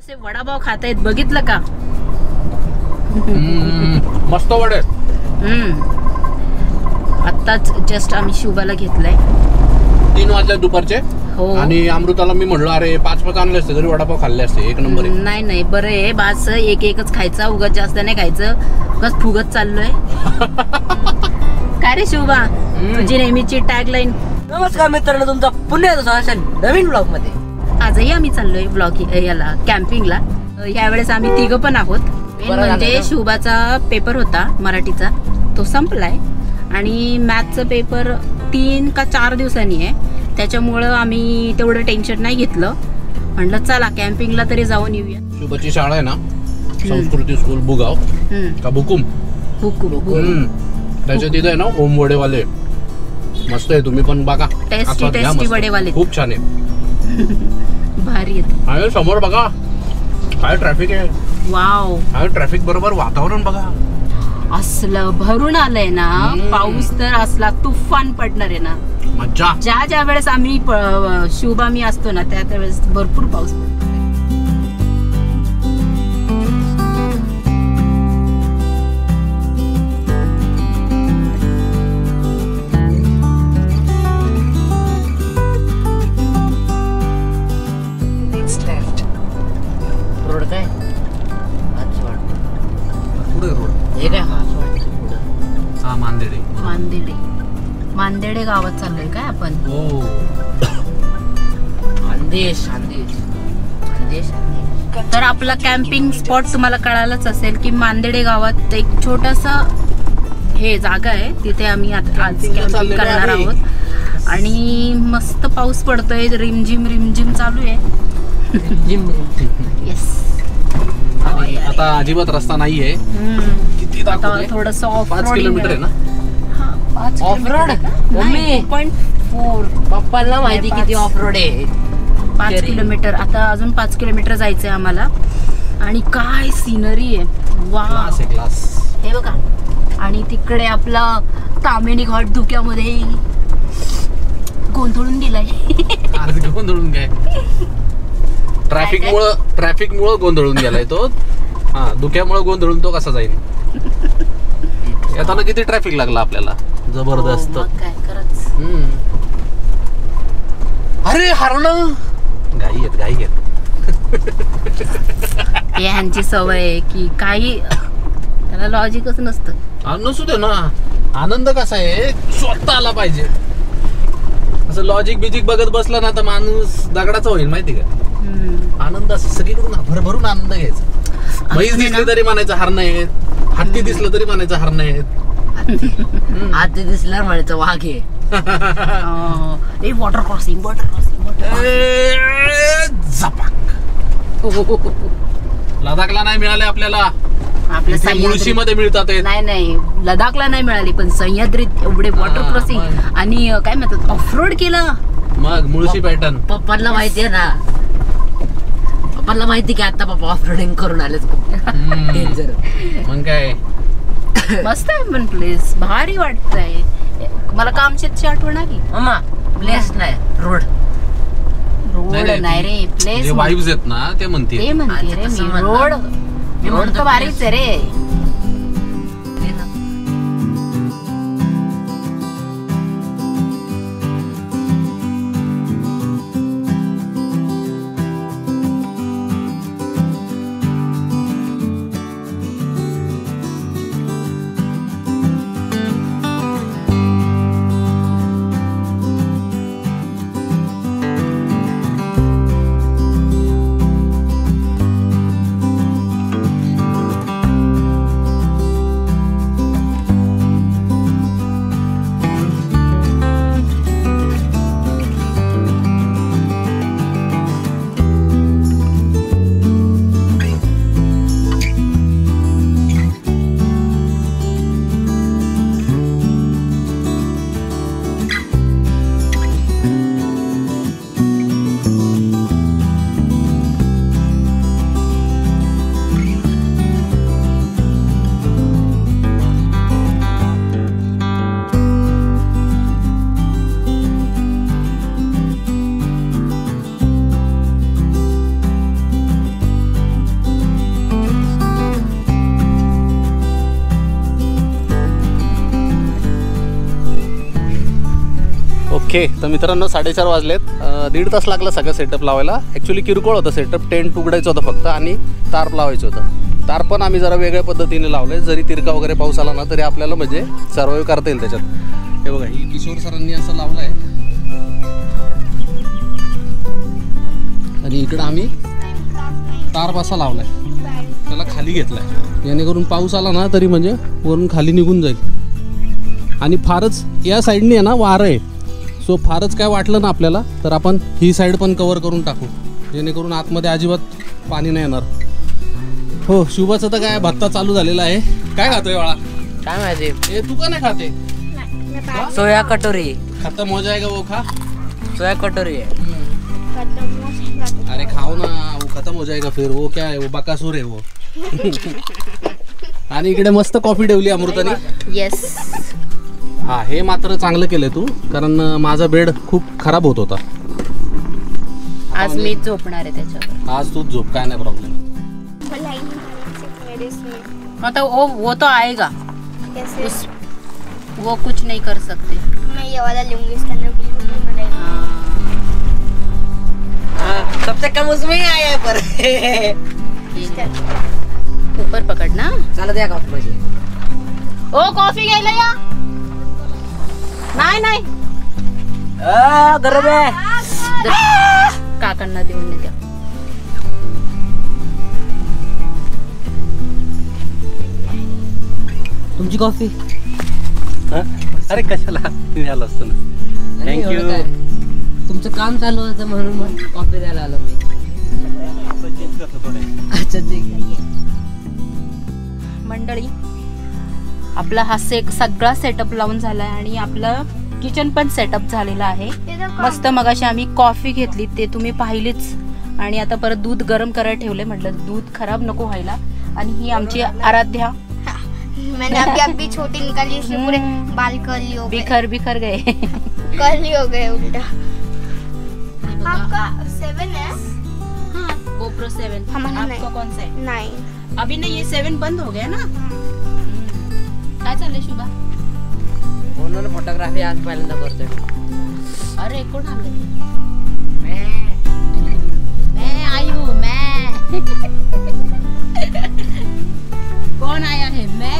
कसे वडापाव खातायत बघितलं का? मस्त वडे. आत्ताच जस्ट आम्ही शुभाला घेतलाय 3 वाजले दुपारचे. हो. आणि अमृताला मी म्हटलं अरे 5 आणले असते घरी वडापाव खाल्ले असते. एक नंबर आहे. नाही बरं आहे बास. एकच खायचा, उगाच जास्त नाही खायचं. उगाच फुगत चाललोय. काय रे शुभा, तुझी नेहमीची टॅगलाईन. नमस्कार मित्रांनो, तुमचा पुन्हा एकदा नवीन ब्लॉग मध्ये. आजही आम्ही चाललोय ब्लॉग याला कॅम्पिंगला. यावेळेस आम्ही तिघं पण आहोत. म्हणजे शुभाचा पेपर होता मराठीचा, तो संपलाय. आणि मॅथचा पेपर 3 का 4 दिवसांनी आहे. त्याच्यामुळं आम्ही तेवढं टेन्शन नाही घेतलं. म्हटलं चला कॅम्पिंगला तरी जाऊन येऊया. शुभाची शाळा आहे ना, संस्कृती स्कूल बुगाव का बुकुम. त्याच्या तिथे आहे ना ओम वडेवाले, मस्त आहे. तुम्ही पण बघा. टेस्टी वडेवाले खूप छान आहे. भारी आहेत. आणि समोर बघा काय ट्रॅफिक आहे. वाव. ट्रॅफिक बरोबर वातावरण बघा. असलं भरून आलंय ना. पाऊस तर असला तुफान पडणार आहे ना. मज्जा. ज्या वेळेस आम्ही शुभा मी असतो ना त्या वेळेस भरपूर पाऊस पडतो. रोड काय पुढे रोड हे काय हा मांदेडे. मांदेडे गावात चाललोय काय आपण. हो. खानदेश. तर आपला कॅम्पिंग स्पॉट तुम्हाला कळालंच असेल की मांदेडे गावात एक छोटस हे जागा आहे. तिथे आम्ही आज कॅम्पिंग करणार आहोत. आणि मस्त पाऊस पडतोय. रिमझिम चालू आहे. येस. आता अजिबात रस्ता नाहीये. किती दाखवते? थोडंसं ऑफ 5 किलोमीटर आहे ना. Off road. मम्मी 0.4. पप्पाला माहिती किती ऑफ रोड आहे. 5 किलोमीटर. आता अजून 5 किलोमीटर जायचंय आम्हाला. आणि काय सीनरी आहे. वा. क्लास. हे बघा. आणि तिकडे आपला तामिनी घाट धुक्यामध्ये गोंधळून गेलाय. गोंधळून काय ट्रॅफिक मुळे गोंधळून गेलाय तो. हा, धुक्यामुळे गोंधळून तो कसा जाईल. येताना किती ट्रॅफिक लागला आपल्याला जबरदस्त. काय खरंच. अरे हरणं घाई आहेत. ह्यांची सवय आहे की काही त्याला लॉजिकच नसतं. नसू दे ना. आनंद कसा आहे स्वतः आला पाहिजे. असं लॉजिक बिजिक बघत बसला ना तर माणूस दगडाचा होईल माहिती का. आनंद असं सगळीकडून भरभरून आनंद घ्यायचा. म्हैस दिसली तरी म्हणायचं हरणं आहेत. हत्ती दिसलं तरी म्हणायचं हरणं आहेत. हाती दिसल्यावर म्हणायचं वाघ आहे. Water crossing. लडाखला नाही मिळाले आपल्याला. आपल्या मुळशी मध्ये मिळतात. नाही लडाखला नाही मिळाली पण सह्याद्रीत एवढे वॉटर क्रॉसिंग आणि काय म्हणतात ऑफ रोड केलं. मग मुळशी पॅटर्न. पप्पांना माहिती आहे ना. पप्पांना माहिती की आता पप्पा ऑफ रोडिंग करून आलेच. डेंजर. मग काय मस्त आहे पण प्लेस भारी वाटतंय. मला कामशेतची आठवण आली. मम्मा प्लेस नाही रोड नाही रे प्लेस. वाईब्स आहेत ना ते म्हणते रे मी रोड तर भारीच आहे रे. ओके, तर मित्रांनो 4:30 वाजलेत. 1.5 तास लागला सगळं सेटअप लावायला. ॲक्च्युली किरकोळ होतं सेटअप, टेंट उघडायचं होतं फक्त आणि तार लावायचं होतं. तार पण आम्ही जरा वेगळ्या पद्धतीने लावले, जरी तिरका वगैरे पाऊस आला ना तरी आपल्याला म्हणजे सर्वाइव्ह करता येईल त्याच्यात. हे बघा, ही किशोर सरांनी असं लावलं आहे आणि इकडं आम्ही तार बसा लावलाय, त्याला खाली घेतलाय, जेणेकरून पाऊस आला ना तरी म्हणजे वरून खाली निघून जाईल. आणि फारच या साईडने आहे ना वारं आहे, सो फारच काय वाटलं ना आपल्याला तर आपण ही साईड पण कव्हर करून टाकू, जेणेकरून आतमध्ये अजिबात पाणी नाही येणार. हो, शुभाचं तर काय भत्ता चालू झालेला आहे. काय खातोय बाळा? काय माहिती, ए तू का नाही खाते? सोया कटोरी. खत्म हो जाएगा वो, खा. सोया कटोरी आहे. अरे खाओ ना, वो खत्म हो जाएगा फिर. वो क्या है, वो बकासूर है वो. आणि इकडे मस्त कॉफी ठेवली अमृताने. येस. हा, हे मात्र चांगलं केलंय तू, कारण माझा बेड खूप खराब होत होता. आज मी झोपणार आहे त्याच्यावर. आज तूच झोप, काय नाही प्रॉब्लेम. मतलब वो तो आएगा, कैसे? वो कुछ नहीं कर सकते. मैं ये वाला लूंगी, इसके अंदर बिल्कुल नहीं मिलेगा। सबसे कम उसमें ही आया है पर. ऊपर पकड ना. चला द्या कॉफी माझी. ओ कॉफी घ्यायला या. नाही नाही, गरम आहे. काकांना देऊन द्या. तुमची कॉफी. अरे कशाला, मी आलो असतो ना. थँक्यू. तुमचं काम चालू होतं म्हणून मग कॉफी द्यायला आलो मी. अच्छा ठीक आहे. मंडळी, आपला हा सगळा सेटअप लावून झालाय आणि आपलं किचन पण सेटअप झालेलं आहे. मस्त मगाशी आम्ही कॉफी घेतली, ते तुम्ही पाहिलीच. आणि आता परत दूध गरम करायला ठेवले, म्हटलं दूध खराब नको व्हायला. आणि ही आमची आराध्या. मैंने अभी छोटी निकाली, इसके पूरे बाल कर्ली हो गए. बिखर गए. कर्ली हो गए उल्टा. आपका 7 है? हाँ, GoPro 7. हमारा आपका नहीं. कौन सा है? 9. अभी नहीं, ये 7 बंद हो गया ना. काय चाललंय शुभा? म्हणून फोटोग्राफी आज पहिल्यांदा करतोय. अरे कोण आलं? मैं आई हूँ, मैं. कौन आया है? मैं.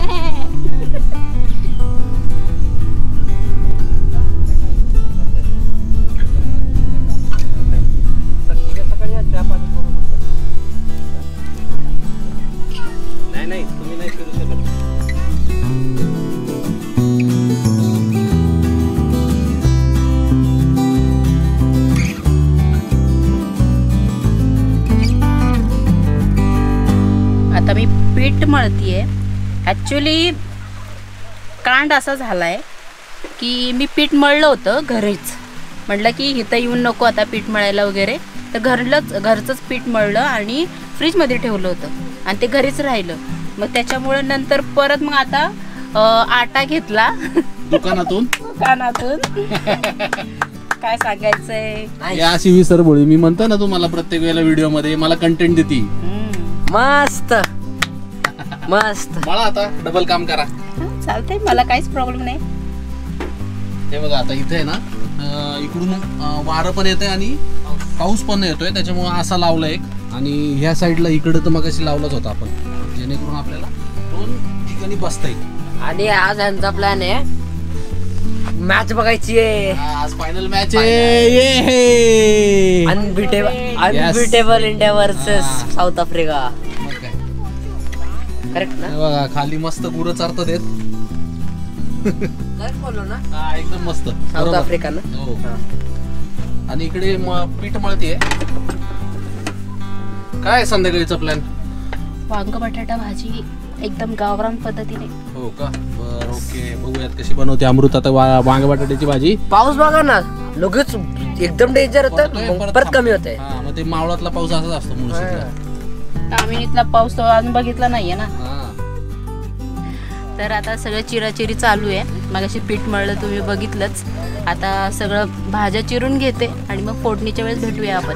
नाही तुम्ही नाही करू शकत. आता मी पीठ मळतीये. ॲक्च्युली कांड असा झालाय की मी पीठ मळलं होतं घरीच. म्हटलं की इथं येऊन नको आता पीठ मळायला वगैरे, तर घरचंच पीठ मळलं आणि फ्रीजमध्ये ठेवलं होतं आणि ते घरीच राहिलं. मग त्याच्यामुळे नंतर परत मग आता आटा घेतला दुकानातून. काय सांगायचंय. या अशी विसरबोळी मी म्हणतो ना तुम्हाला प्रत्येक वेळेला व्हिडिओ मध्ये मला कंटेंट देती. मस्त मस्त. मला आता डबल काम करा. चालतंय, मला काहीच प्रॉब्लेम नाही. हे बघा, आता इथे आहे ना इकडून वारं पण येतंय आणि पाऊस पण येतोय, त्याच्यामुळे असा लावला एक. आणि ह्या साईडला इकडे तर मग अशी लावलाच होता आपण, जेणेकरून आपल्याला 2 ठिकाणी बसता येईल. आणि आज यांचा प्लॅन आहे मॅच बघायची आहे. आज फायनल मॅच आहे. Unbeatable India versus South Africa. Correct ना? बघा खाली मस्त गुरं चारतात आहेत. करेक्ट बोललो ना? हा, एकदम मस्त. साऊथ आफ्रिका ना? हो. आणि इकडे पीठ मळतीये. काय संध्याकाळीचा प्लॅन? वांग बटाटा भाजी एकदम गावरान पद्धतीने. हो का? बरं, ओके. बघूयात कशी बनवते अमृत आता वांग बटाट्याची भाजी. पाऊस बघा ना, लगेच एकदम डेंजर होतं, परत कमी होतंय. हा, मग ते मावळातला पाऊस असाच असतो मुळशीतला. तामिनीतला पाऊस तो अजून बघितला नाहीये ना. तर आता सगळं चिराचिरी चालू आहे. मगाशी पीठ मळलं तुम्ही बघितलंच. आता सगळं भाज्या चिरून घेते आणि मग फोडणीच्या वेळेस भेटूया आपण.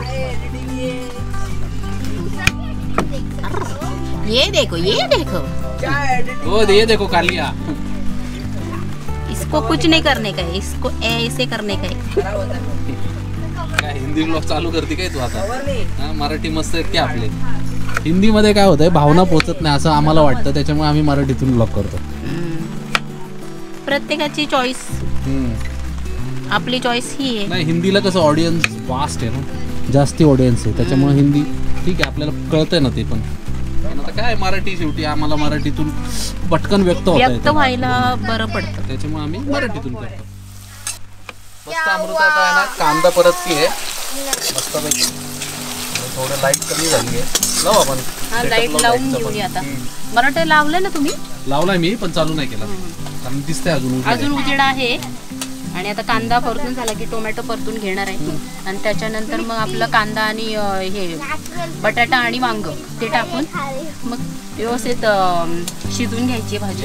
ये देखो ये देखो कालिया. इसको कुछ नहीं करने का है, इसको ऐसे करने का है. काय हिंदी ब्लॉग चालू करते काय तू आता? हा, मराठी मस्त आहेत की आपले. हिंदीमध्ये काय होतंय, भावना पोचत नाही असं आम्हाला वाटतं, त्याच्यामुळे आम्ही मराठीतून ब्लॉग करतो. प्रत्येकाची चॉईस, आपली चॉईस ही आहे. नाही, हिंदीला कसं ऑडियन्स वास्ट आहे ना, जास्ती ऑडियन्स आहे, त्याच्यामुळे हिंदी ठीक आहे, आपल्याला कळतंय ना ते पण. आता काय मराठी शेवटी आम्हाला मराठीतून पटकन व्यक्त व्हायला बरं पडतं, त्याच्यामुळे आम्ही मराठीतून करतो. मस्त अमृता आता आहे ना, कांदा परतती आहे मस्तपैकी. थोडं लाईट कमी झाली आहे, लावू आपण. हा, लाईट लावून घेऊया आता. मराठी लावलंय ना तुम्ही? लावलाय मी, पण चालू नाही केला कारण दिसतंय अजून उजेड आहे. आणि आता कांदा परतून झाला की टोमॅटो परतून घेणार आहे, आणि त्याच्यानंतर मग आपलं कांदा आणि हे बटाटा आणि वांग ते टाकून मग व्यवस्थित शिजून घ्यायची भाजी.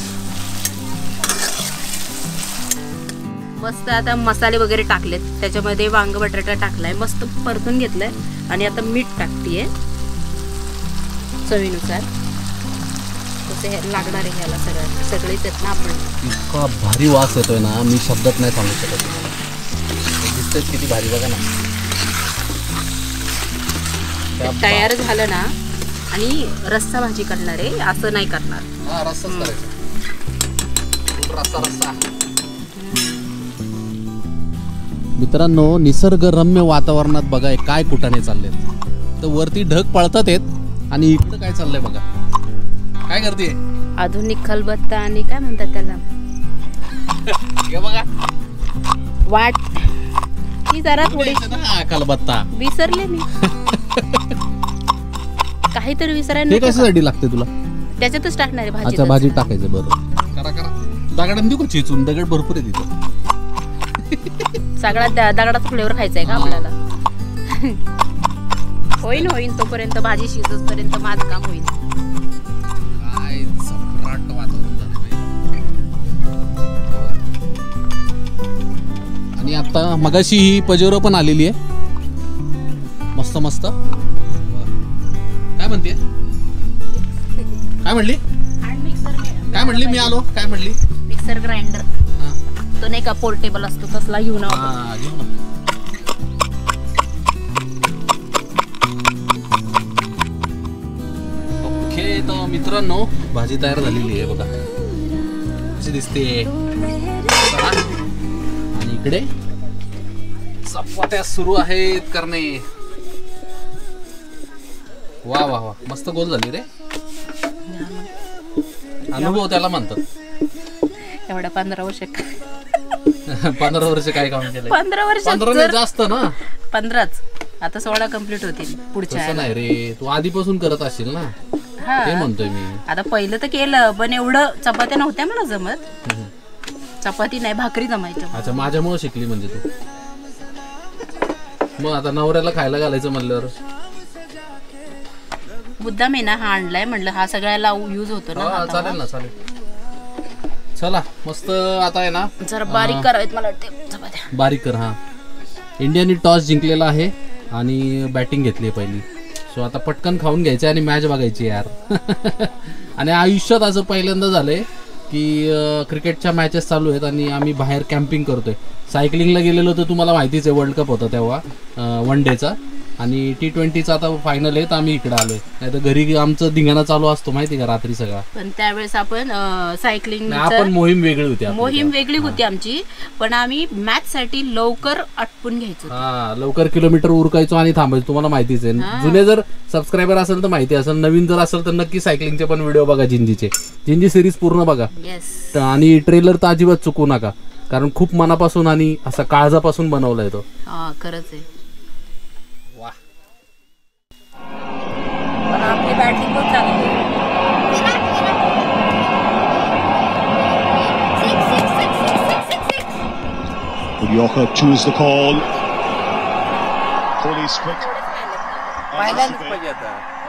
मस्त आता मसाले वगैरे टाकलेत, त्याच्यामध्ये वांग बटाटा टाकलाय, मस्त परतून घेतलंय. आणि आता मीठ टाकतीये चवीनुसार, तसे लागणार आहे ह्याला सगळेच आहेत ना आपण. इतका भारी वास येतोय ना, मी शब्दात नाही सांगू शकत तुम्हाला. दिसतंय किती भारी, बघा ना. तयार झालं ना, आणि रस्सा भाजी करणार आहे, असं नाही करणार. हा, रस्साच करायचा, रस्सा रस्सा. मित्रांनो, निसर्गरम्य वातावरणात बघा काय कुटाणे चाललेत. तर वरती ढग पळतात आहेत आणि इकडं काय चाललंय बघा. काय करते? आधुनिक खलबत्ता आणि काय म्हणतात त्याला, बघा वाट ही जरा थोडी खलबत्ता विसरले मी. काहीतरी विसरायला. कशासाठी लागते तुला? त्याच्यातच टाकणार आहे भाजी. अच्छा, भाजी टाकायचं. बरं, करा करा. दगडान देऊ का चिचून? दगड भरपूर आहे तिथं. सगळ्यात दगडाचा फ्लेवर खायचा आहे का आपल्याला? होईन होईन, तोपर्यंत भाजी शिजतपर्यंत माझं काम होईल. काय सम्राट वातावरण झालं. आणि आता मगाशी ही पजेरो पण आलेली आहे, मस्त मस्त. काय म्हणते? काय म्हणली? काय म्हणली? मी आलो. काय म्हणली? मिक्सर ग्राइंडर तो नाही का पोर्टेबल असतो, तसला घेऊन ओके. तर मित्रांनो, भाजी तयार झालेली आहे बघा, कशी दिसते. आणि इकडे चपात्या सुरू आहेत करणे. वा वा वा, मस्त गोल झाली रे. अनुभव त्याला म्हणतात. एवढा 15 वर्ष 15 वर्ष काय काम केलं? 15 वर्ष 15 जास्त ना. 15च, आता 16 कंप्लीट होतील पुढच्या. नाही रे, तू आधीपासून करत असशील ना, ते म्हणतोय मी. आता पहिलं तर केलं, पण एवढं चपात्या नव्हत्या मला जमत. चपाती नाही, भाकरी जमायच्या. अच्छा, माझ्यामुळे शिकली म्हणजे तू. मग आता नवऱ्याला खायला घालायचं म्हणल्यावर मुद्दाम आहे ना हा आणलाय, म्हणलं हा सगळ्याला यूज होतो ना. चालेल ना, चालेल. चला मस्त. आता आहे ना, जरा बारीक करायत मला वाटते चपात्या. बारीक कर. हा, इंडियाने टॉस जिंकलेला आहे आणि बॅटिंग घेतली आहे पहिली. सो आता पटकन खाऊन घ्यायचं आणि मॅच बघायची यार. आणि आयुष्यात असं पहिल्यांदा झालंय की क्रिकेटच्या मॅचेस चालू आहेत आणि आम्ही बाहेर कॅम्पिंग करतोय. सायकलिंगला गेलेलो तर तुम्हाला माहितीच आहे, वर्ल्ड कप होता तेव्हा, वन डेचा. आणि T20चा आता फायनल आहे, तर आम्ही इकडे आलोय. नाही तर घरी आमचं धिंगाणा चालू असतो माहिती का रात्री सगळा. पण त्यावेळेस आपण सायकलिंग, आपण मोहीम वेगळी होती. मोहीम वेगळी होती आमची, पण आम्ही मॅच साठी लवकर आटपून घ्यायचो. हा, लवकर किलोमीटर उरकायचो आणि थांबायचो. तुम्हाला माहितीच आहे, जुने जर सबस्क्रायबर असेल तर माहिती असेल, नवीन जर असेल तर नक्की सायकलिंगचे पण व्हिडिओ बघा, जिंजी सिरीज पूर्ण बघा. आणि ट्रेलर तर अजिबात चुकू नका, कारण खूप मनापासून आणि असा काळजापासून बनवलाय तो. हा, खरंच आहे. आपली बॅटिंग पण चांगली. Joker choose the call. Kohli's quick. पहिल्यांदाच पाहिजे आता.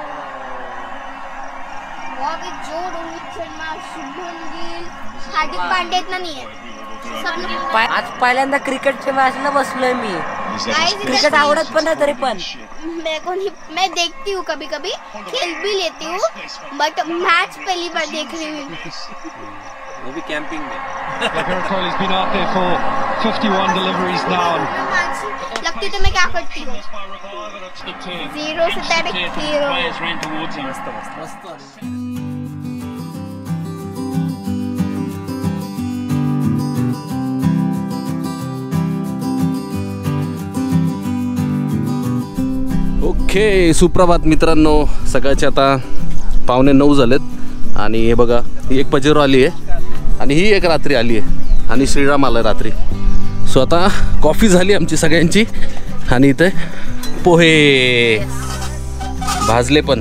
जो रोहित शर्मा, शुभमन गिल, हार्दिक पांड्या इतना नहीं है. आज पहिल्यांदा क्रिकेटच्या मॅचला बसलोय मी. क्रिकेट आवडत पण नाही तरी पण मैं देखती हूँ, कभी कभी खेल भी लेती हूँ, बट मैच पहली बार देख रही हूँ. वो भी कैंपिंग में. He's been out there for 51 deliveries now. लगती तो मैं क्या करती हूँ 0 से डायरेक्ट 0 ओके, सुप्रभात मित्रांनो. सकाळचे आता 8:45 झालेत आणि हे बघा, ही एक पजेरो आली आहे आणि ही एक रात्री आली आहे आणि श्रीराम आला रात्री. सो आता कॉफी झाली आमची सगळ्यांची आणि इथे पोहे भाजले पण.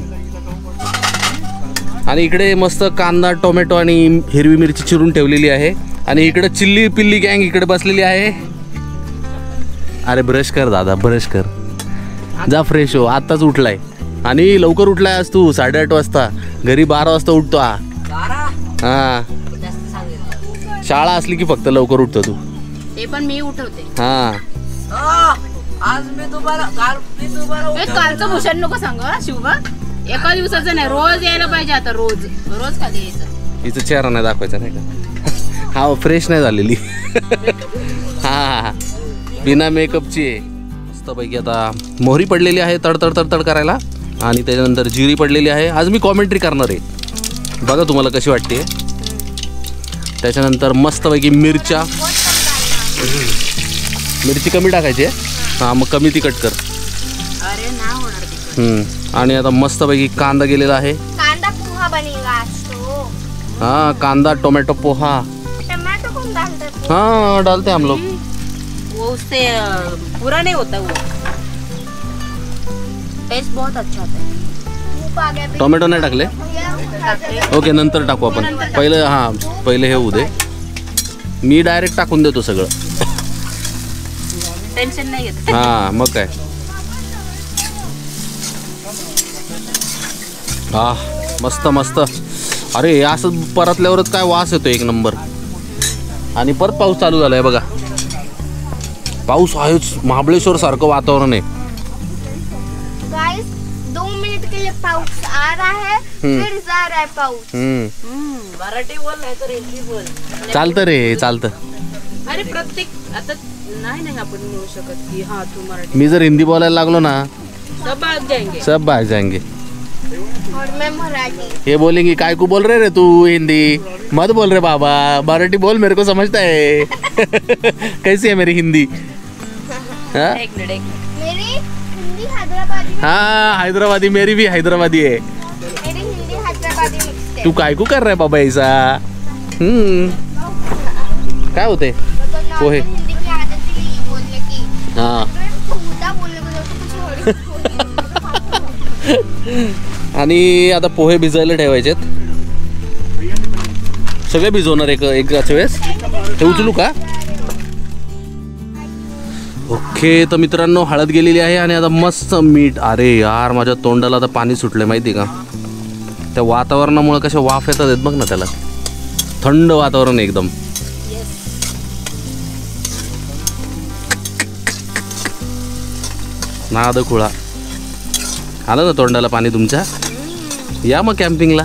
आणि इकडे मस्त कांदा, टोमॅटो आणि हिरवी मिरची चिरून ठेवलेली आहे. आणि इकडे चिल्ली पिल्ली गँग इकडे बसलेली आहे. अरे ब्रश कर दादा, ब्रश कर, जा फ्रेश हो. आत्ताच उठलाय आणि लवकर उठलाय आज तू. 8:30 वाजता, घरी 12 वाजता उठतो. हा, शाळा असली की फक्त लवकर उठतो तू. ते पण मी उठवते. हा, आज मी तुम्हाला कालचं भूषण नको सांग शिवबा. एका दिवसाचं नाही, रोज यायला पाहिजे. आता रोज रोज खाली यायचं. हिचं चेहरा नाही दाखवायचा नाही का? हा, फ्रेश नाही झालेली. हा, बिना मेकअपची आहे. मस्तपैकी आता मोहरी पडलेली आहे तडतड तडतड करायला आणि त्याच्यानंतर जिरी पडलेली आहे. आज मी कॉमेंट्री करणार आहे, बघा तुम्हाला कशी वाटते. त्याच्यानंतर मस्तपैकी मिरच्या, मिरची कमी टाकायची आहे. हां, मग कमी तिखट कर. अरे नाही होणार तिखट. आणि आता मस्तपैकी कांदा गेलेला आहे. कांदा पोहा बनेगा आज तो. हां, कांदा टोमॅटो पोहा. टमाटो कौन डालता है? हाँ, डालते हम लोग. वो उससे पूरा नहीं होता, वो टेस्ट बहुत अच्छा आता है. धूप आ गया. टोमॅटो नाही टाकले. ओके, नंतर टाकू आपण. पहिले हां, पहिले हे होऊ दे. मी डायरेक्ट टाकून देतो सगळं. टेन्शन नाही घेत. हां, मग काय. मस्त मस्त. अरे असं परतल्यावरच काय वास येतो एक नंबर. आणि परत पाऊस चालू झालाय बघा. पाऊस आहेच, महाबळेश्वर सारखं वातावरण आहे. गाइस 2 मिनट के लिए पाउस आ रहा है, फिर जा रहा है पाउस. मराठी बोल नाही तर हिंदी बोल. चालतं रे, चालतं. अरे प्रत्येक आता नाही आपण म्हणू शकत की हा तू मराठी. मी जर हिंदी बोलायला लागलो ना, सब भाग जाएंगे. सब भाग जाएंगे. और मैं मराठी. ये बोलेंगे काय को बोल रहे रे तू हिंदी, मत बोल रहे बाबा, मराठी बोल, मेरे को समझता है. कैसी है मेरी हिंदी? हाँ, एक मिनिट. मेरी हिंदी हैदराबादी में. हाँ, हैदराबादी, मेरी भी हैदराबादी है. मेरी हिंदी हैदराबादी मिक्स है. तू काय को कर रहा है बाबा ऐसा? काय होते पोहे. हिंदी की आदत थी बोलने की. हाँ, खुदा बोलने को कुछ आणि आता पोहे भिजायला ठेवायचेत. सगळे भिजवणार एकाच वेळेस. ते उचलू का? ओके, तर मित्रांनो हळद गेलेली आहे आणि आता मस्त मीठ. अरे यार, माझ्या तोंडाला आता पाणी सुटलंय माहिती का? त्या वातावरणामुळे कशा वाफ येतात आहेत बघ ना. त्याला थंड वातावरण एकदम. नाद खुळा आलं ना तोंडाला पाणी तुमच्या. या मग कॅम्पिंगला.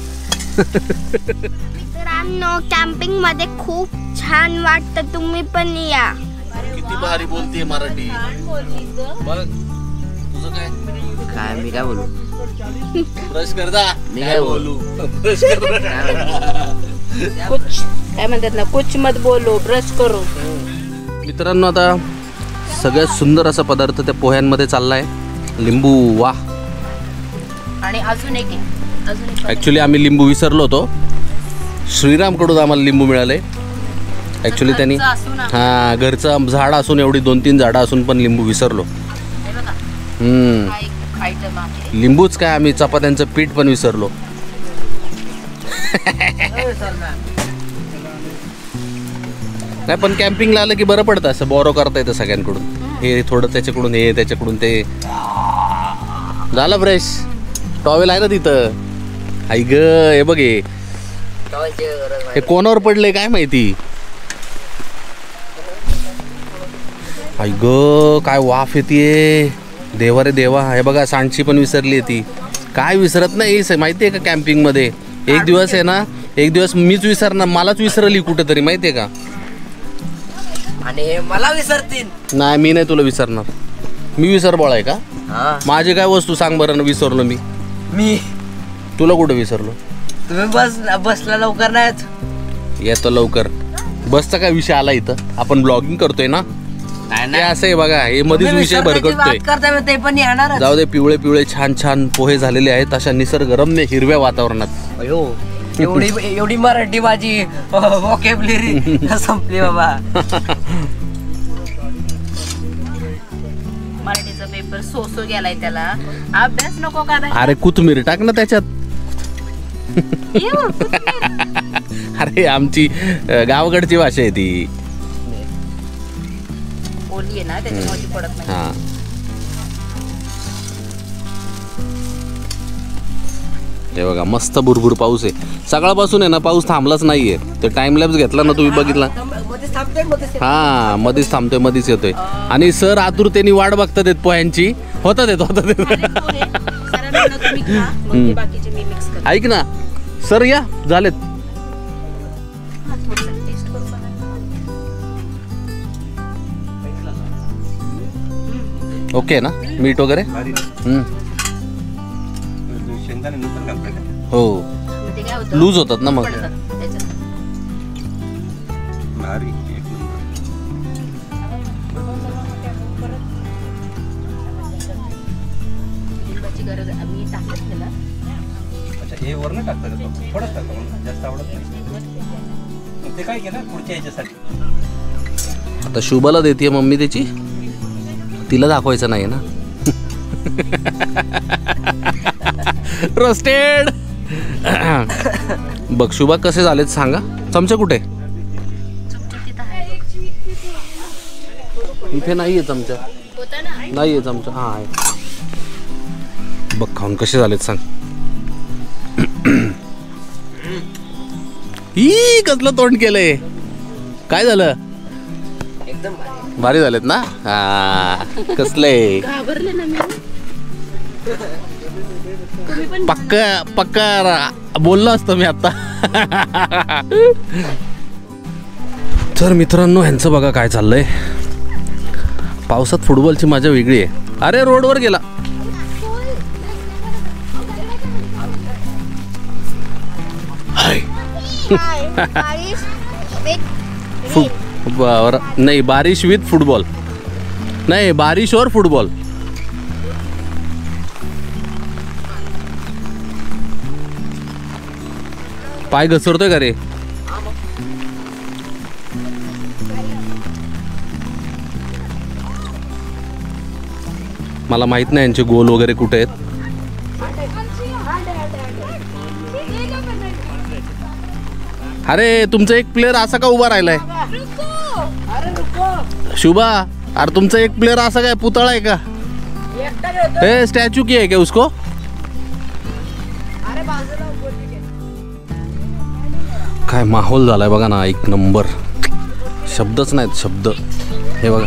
मित्रांनो, कॅम्पिंग मध्ये खूप छान वाटतं, तुम्ही पण या. किती भारी बोलते मराठी. बघ तुझं काय काय मी काय बोलू. ब्रश कर दा. मी काय बोलू. ब्रश कर. कुछ काय म्हणतात ना, कुछ मत बोलो, ब्रश करो. मित्रांनो, आता सगळ्यात सुंदर असा पदार्थ त्या पोह्यांमध्ये चाललाय. लिंबू. वाह. आणि अजून एक ॲक्च्युली आम्ही लिंबू विसरलो होतो. श्रीरामकडून आम्हाला लिंबू मिळाले. ॲक्च्युली त्यांनी हां, घरचं झाड असून एवढी 2-3 झाडं असून पण लिंबू विसरलो. आयटम आहे. लिंबूच काय, आम्ही चपात्यांचं पीठ पण विसरलो. नाही, पण कॅम्पिंगला आलं की बरं पडतं. असं बोरो करता येतं सगळ्यांकडून. हे थोडं त्याच्याकडून, हे त्याच्याकडून ते. झालं फ्रेश. टॉवेल आहे ना तिथं. आई ग, हे बघ, हे कोणावर पडले काय माहिती. आई ग, काय वाफ येते. देवा रे देवा. हे बघा, सांडशी पण विसरली ती. काय विसरत नाही माहिती आहे का कॅम्पिंगमध्ये. एक दिवस आहे ना, एक दिवस मीच विसरणार, मलाच विसरली कुठेतरी माहितीये का. आणि हे मला विसरतील. नाही मी नाही तुला विसरणार. मी विसरबोळा आहे का? हा माझी काय वस्तू सांग बरं ना विसरलो मी. तुला कुठं विसरलो? तुम्ही बसला लवकर नाहीत. येतो लवकर. बसचा काय विषय आला इथं? आपण ब्लॉगिंग करतोय ना. हे असं आहे बघा, हे मध्येच विषय भरकटतोय. ते पण येणार. जाऊ दे, पिवळे पिवळे छान छान पोहे झालेले आहेत अशा निसर्गरम्य हिरव्या वातावरणात. अयो एवढी मराठी माझी वोकॅब्युलरी संपली बाबा. मराठीचा पेपर सो गेलाय त्याला. अभ्यास नको का? अरे कोथिंबीर टाक ना त्याच्यात. अरे आमची गावाकडची भाषा आहे ती. ओली आहे ना त्याच्यामध्ये पडत नाही. हा हे बघा मस्त भुरभुर पाऊस आहे. सकाळपासून आहे ना पाऊस थांबलाच नाहीये. ते टाइम लॅप्स घेतला ना तुम्ही बघितला. हा मध्येच थांबतोय मध्येच येतोय. आणि सर आतुरतेने वाट बघतात येत पोह्यांची. होतात येत. ऐक ना सर या झालेत. ओके ना मीठ वगैरे. हो लूज होतात ना मग. आता शुभाला देते मम्मी त्याची. तिला दाखवायचं नाही ना. रोस्टेड. बघ शुभा कसे झालेत सांगा. चमचा कुठे? इथे नाहीये चमचा. नाहीये चमचा. हा आहे. बघ खाऊन कसे झालेत सांग. ही कसलं तोंड केलंय. काय झालं? एकदम भारी झालेत ना. हा कसले पक्का बोललो असतो मी आता. तर मित्रांनो ह्यांचं बघा काय चाललंय. पावसात फुटबॉलची मजा वेगळी आहे. अरे रोडवर गेला. नाही बारिश विथ फुटबॉल. नाही बारिश और फुटबॉल. पाय घसरतोय का रे? मला माहित नाही यांचे गोल वगैरे कुठे आहेत. अरे तुमचा एक प्लेयर असा का उभा राहिलाय? शुभा अरे तुमचा एक प्लेयर असा काय पुतळा आहे का? ए स्टॅच्यू की आहे क्या उसको? काय माहोल झालाय बघा ना. एक नंबर. शब्दच नाहीत शब्द. हे बघा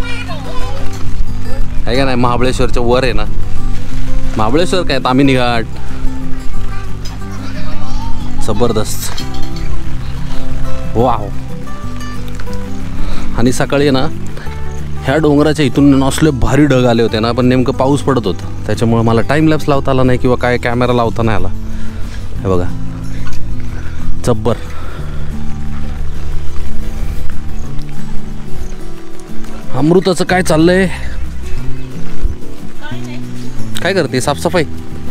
आहे का नाही. महाबळेश्वरच्या वर आहे ना. महाबळेश्वर काय तामिनी घाट. जबरदस्त. वाव. आणि सकाळी ना ह्या डोंगराच्या इथून असले भारी ढग आले होते ना. पण नेमकं पाऊस पडत होता त्याच्यामुळे मला टाइम लॅप्स लावता आला नाही किंवा काय कॅमेरा लावता नाही आला. हे बघा जब्बर. अमृताचं काय चाललंय? काय करते? साफसफाई.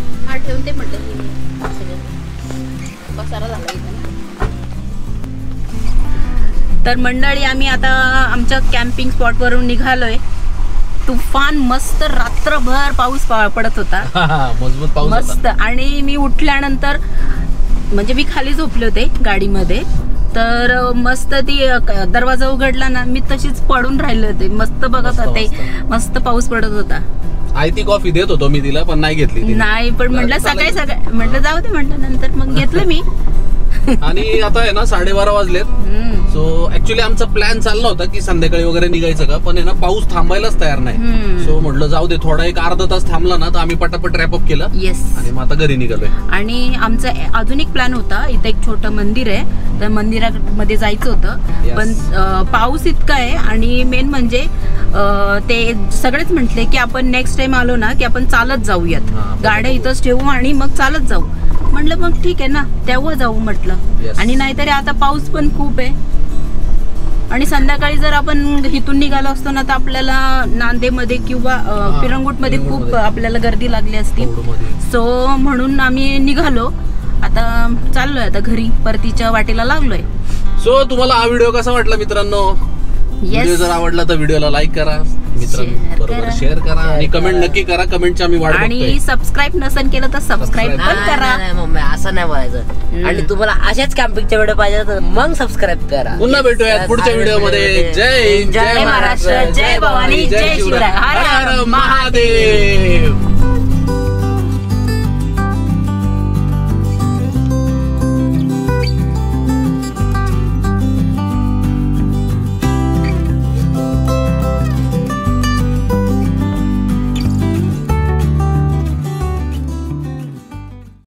तर मंडळी आम्ही आता आमच्या कॅम्पिंग स्पॉट वरून निघालोय. तुफान मस्त रात्रभर पाऊस पडत होता. मजबूत पाऊस मस्त. आणि मी उठल्यानंतर म्हणजे मी खाली झोपले होते गाडीमध्ये. तर मस्त ती दरवाजा उघडला ना मी तशीच पडून राहिले होते. मस्त बघत होते. मस्त पाऊस पडत होता. आयती कॉफी देत होतो मी तिला पण नाही घेतली. नाही पण म्हटलं सकाळी म्हटलं जाऊ दे म्हटलं. नंतर मग घेतलं मी. आणि आता आहे ना 12:30 वाजलेत. सो ऍक्च्युली आमचा प्लॅन चालला होता की संध्याकाळी वगैरे निघायचं का, पण आहे ना पाऊस थांबायलाच तयार नाही. सो म्हटलं जाऊ दे, थोडा एक अर्धा तास थांबला ना तर आम्ही पटापट रॅपअप केलं. येस. आणि मग आता घरी निघालोय. आणि आमचा अजून एक प्लॅन होता, इथे एक छोटं मंदिर आहे, त्या मंदिरामध्ये जायचं होतं. पण पाऊस इतका आहे आणि मेन म्हणजे ते सगळेच म्हटले की आपण नेक्स्ट टाइम आलो ना की आपण चालत जाऊयात, गाड्या इथंच ठेवू आणि मग चालत जाऊ. म्हटलं मग ठीक आहे ना, तेव्हा जाऊ म्हटलं. आणि नाहीतरी आता पाऊस पण खूप आहे आणि संध्याकाळी जर आपण इथून निघालो असतो ना तर आपल्याला नांदेमध्ये किंवा पिरंगुटमध्ये खूप आपल्याला गर्दी लागली असती. सो म्हणून आम्ही निघालो. आता चाललोय आता घरी, परतीच्या वाटेला लागलोय. सो तुम्हाला हा व्हिडिओ कसा वाटला मित्रांनो? व्हिडिओ जर आवडला तर व्हिडिओला लाईक करा, मित्रांबरोबर शेअर करा आणि कमेंट नक्की करा. कमेंटची आम्ही वाट बघतोय. आणि सबस्क्राईब नसेल केलं तर सबस्क्राईब पण करा. नाही मम्मी, असं नाही बोलायचं. आणि तुम्हाला अशाच कॅम्पिंगच्या व्हिडिओ पाहिजे तर मग सबस्क्राईब करा. पुन्हा भेटूयात पुढच्या व्हिडिओ मध्ये. जय हिंद, जय महाराष्ट्र, जय भवानी, जय शिवराय, हर हर महादेव.